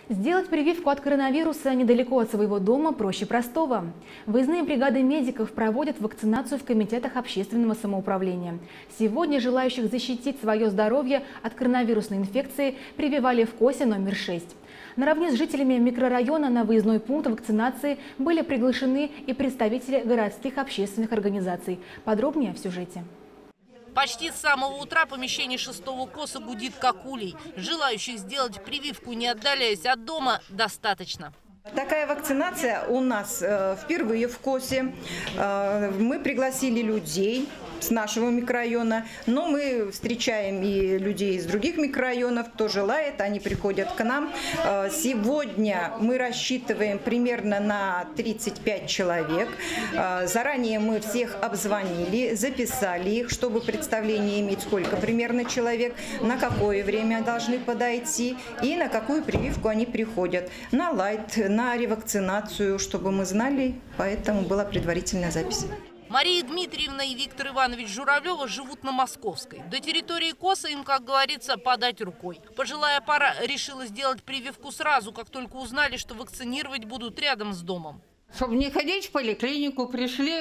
Сделать прививку от коронавируса недалеко от своего дома проще простого. Выездные бригады медиков проводят вакцинацию в комитетах общественного самоуправления. Сегодня желающих защитить свое здоровье от коронавирусной инфекции прививали в КОСе номер 6. Наравне с жителями микрорайона на выездной пункт вакцинации были приглашены и представители городских общественных организаций. Подробнее в сюжете. Почти с самого утра помещение 6-го КОСа гудит как улей. Желающих сделать прививку, не отдаляясь от дома, достаточно. Такая вакцинация у нас впервые в КОСе. Мы пригласили людей с нашего микрорайона, но мы встречаем и людей из других микрорайонов, кто желает, они приходят к нам. Сегодня мы рассчитываем примерно на 35 человек. Заранее мы всех обзвонили, записали их, чтобы представление иметь, сколько примерно человек, на какое время должны подойти и на какую прививку они приходят. На лайт, на ревакцинацию, чтобы мы знали, поэтому была предварительная запись. Мария Дмитриевна и Виктор Иванович Журавлева живут на Московской. До территории КОСа им, как говорится, подать рукой. Пожилая пара решила сделать прививку сразу, как только узнали, что вакцинировать будут рядом с домом. Чтобы не ходить в поликлинику, пришли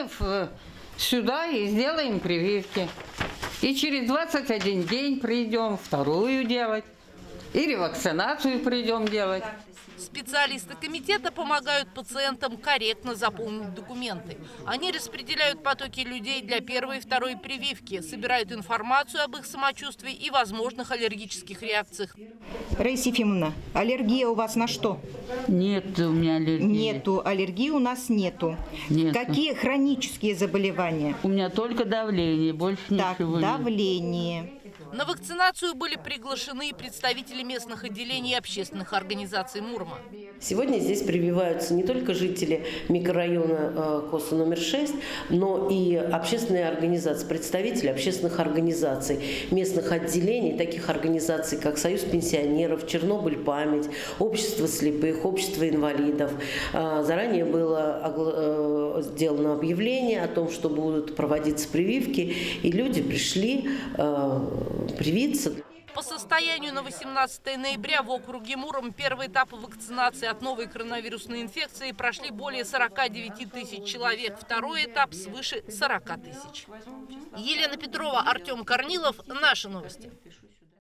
сюда и сделаем прививки. И через 21 день придем вторую делать. И ревакцинацию придем делать. Специалисты комитета помогают пациентам корректно заполнить документы. Они распределяют потоки людей для первой и второй прививки, собирают информацию об их самочувствии и возможных аллергических реакциях. Раиса Ефимовна, аллергия у вас на что? Нет у меня аллергии. Нету, аллергии у нас нету. Нет. Какие хронические заболевания? У меня только давление, больше ничего нет. Давление. На вакцинацию были приглашены представители местных отделений общественных организаций Мурома. Сегодня здесь прививаются не только жители микрорайона КОСа номер 6, но и общественные организации, представители общественных организаций, местных отделений, таких организаций, как Союз пенсионеров, Чернобыль память, Общество слепых, Общество инвалидов. Заранее было сделано объявление о том, что будут проводиться прививки, и люди пришли привиться. По состоянию на 18 ноября в округе Муром первый этап вакцинации от новой коронавирусной инфекции прошли более 49 тысяч человек. Второй этап свыше 40 тысяч. Елена Петрова, Артем Корнилов. Наши новости.